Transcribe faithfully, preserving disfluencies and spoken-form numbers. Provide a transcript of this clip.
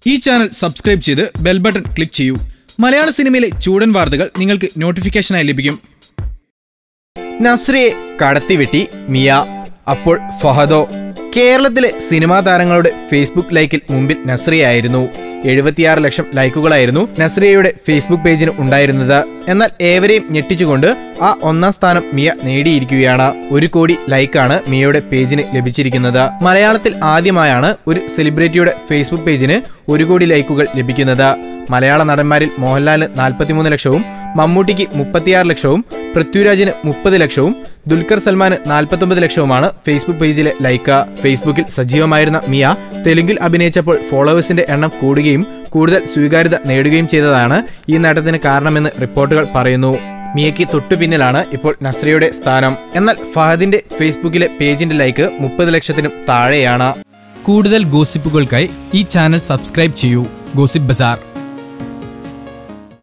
ഈ channel subscribe ചെയ്ത് bell button click ചെയ്യൂ. മലയാള സിനിമയിലെ ചൂടൻ വാർത്തകൾ നിങ്ങൾക്ക് നോട്ടിഫിക്കേഷനായി ലഭിക്കും. നസ്രിയെ കടത്തിവെട്ടി മിയ. അപ്പോൾ ഫഹദോ? കേരളത്തിലെ സിനിമാ താരങ്ങളുടെ ഫേസ്ബുക്ക് ലൈക്കിൽ മുമ്പിൽ നസ്രിയായിരുന്നു. എഴുപത്തിയാറ് ലക്ഷം ലൈക്കുകളായിരുന്നു നസ്രിയയുടെ ഫേസ്ബുക്ക് പേജിന് ഉണ്ടായിരുന്നത്. എന്നാൽ ഏവരെയും ഞെട്ടിച്ചുകൊണ്ട് ആ ഒന്നാം സ്ഥാനം മിയ നേടിയിരിക്കുകയാണ്. ഒരു കോടി ലൈക്കാണ് മിയയുടെ പേജിന് ലഭിച്ചിരിക്കുന്നത്. മലയാളത്തിൽ ആദ്യമായാണ് ഒരു സെലിബ്രിറ്റിയുടെ ഫേസ്ബുക്ക് പേജിന് ഒരു കോടി ലൈക്കുകൾ ലഭിക്കുന്നത്. മലയാള നടന്മാരിൽ മോഹൻലാലിന് നാൽപ്പത്തിമൂന്ന് ലക്ഷവും മമ്മൂട്ടിക്ക് മുപ്പത്തിയാറ് ലക്ഷവും പൃഥ്വിരാജിന് മുപ്പത് ലക്ഷവും ദുൽഖർ സൽമാന് നാൽപ്പത്തൊമ്പത് ലക്ഷവുമാണ് ഫേസ്ബുക്ക് പേജിലെ ലൈക്ക്. ഫേസ്ബുക്കിൽ സജീവമായിരുന്ന മിയ തെലുങ്കിൽ അഭിനയിച്ചപ്പോൾ ഫോളോവേഴ്സിന്റെ എണ്ണം കൂടുകയും കൂടുതൽ സ്വീകാര്യത നേടുകയും ചെയ്തതാണ് ഈ നേട്ടത്തിന് കാരണമെന്ന് റിപ്പോർട്ടുകൾ പറയുന്നു. മിയയ്ക്ക് തൊട്ടുപിന്നിലാണ് ഇപ്പോൾ നസ്രിയയുടെ സ്ഥാനം. എന്നാൽ ഫഹദിന്റെ ഫേസ്ബുക്കിലെ പേജിന്റെ ലൈക്ക് മുപ്പത് ലക്ഷത്തിനും താഴെയാണ്. കൂടുതൽ ഗോസിപ്പുകൾക്കായി ഈ ചാനൽ സബ്സ്ക്രൈബ് ചെയ്യൂ. ഗോസിപ്പ് ബസാർ.